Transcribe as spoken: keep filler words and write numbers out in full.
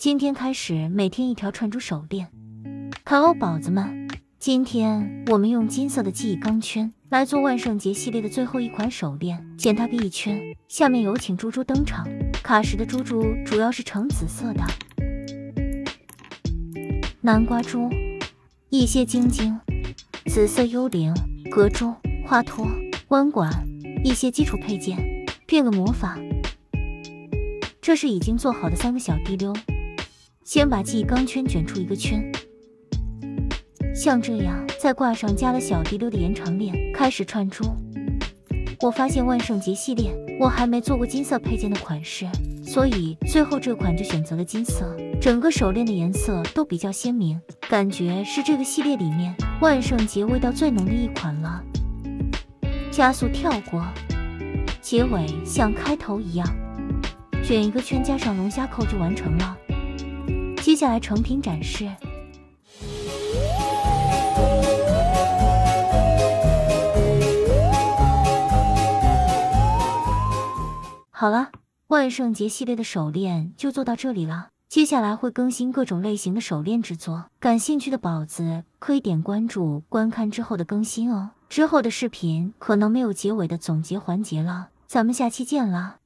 今天开始每天一条串珠手链。卡欧宝子们，今天我们用金色的记忆钢圈来做万圣节系列的最后一款手链，剪它个一圈。下面有请猪猪登场。卡什的珠珠主要是呈紫色的，南瓜珠，一些晶晶，紫色幽灵，格珠，花托，弯管，一些基础配件，变个魔法。这是已经做好的三个小滴溜，先把记忆钢圈卷出一个圈，像这样，再挂上加了小滴溜的延长链，开始串珠。我发现万圣节系列我还没做过金色配件的款式，所以最后这款就选择了金色，整个手链的颜色都比较鲜明，感觉是这个系列里面万圣节味道最浓的一款了。加速跳过，结尾像开头一样，卷一个圈加上龙虾扣就完成了。接下来成品展示。好了，万圣节系列的手链就做到这里了。接下来会更新各种类型的手链制作，感兴趣的宝子可以点关注观看之后的更新哦。之后的视频可能没有结尾的总结环节了，咱们下期见啦！